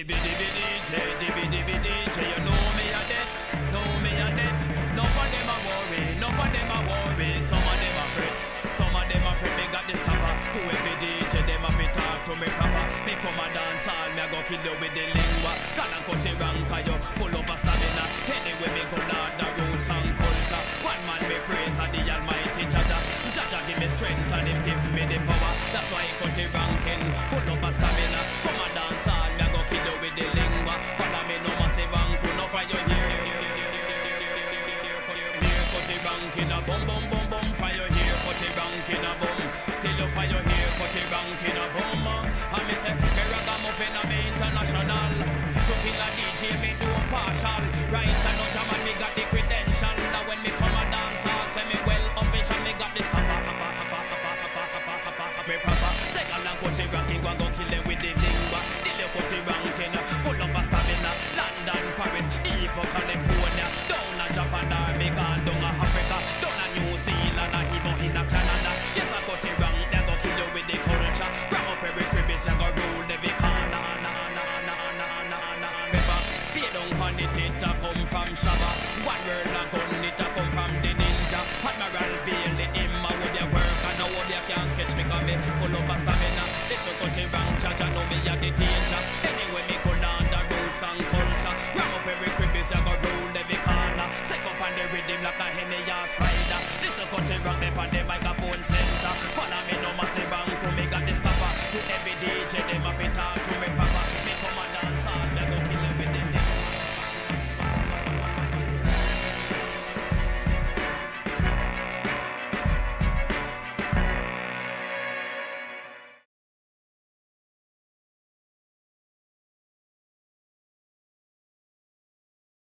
DJ, you know me a debt, know me a debt. None of them a worry, none of them a worry. Some of them a fret, some of them a fret. Me got this cover to every DJ, them a be talk to me proper. Me come a dance all, me a go kill you with the lingua. Can I cut it wrong, cause you full of a stamina. Anyway, me go down the roots and culture. One man me praise and the almighty Jaja. Jaja give me strength and him give me the power. That's why he cut it ranking, full of a stamina. Come a dance all, me a go kill you with the lingua. Follow me no massive ankle, no for your here. Here cut it ranking a bum bum bum bum. For your here cut it ranking a bum. Till you for your here cut it ranking a bum. And me say, me ragamuffin a me international. To kill a DJ me do a partial. Right and no jam and me got the credential. Now when me come a dance all, say me well official. Me got this kappa me proper. Second and cut it ranking, go and go kill them with the lingua. Till you cut it ranking, full of a stamina. London, Paris, even California. Down a Japan, Armenian, down a Africa. Down a New Zealand, even in a Canada. Yes, I cut it wrong, they go kill you with the culture. Bring up every crevice, you go rule every corner. Remember, pay down on it, it come from Shabba. One word a gun, it come from the ninja. Admiral Bailey, him a would you work. I know what you can't catch me, cause me full of a stamina. This will cut it wrong, Jaja know me a the deal.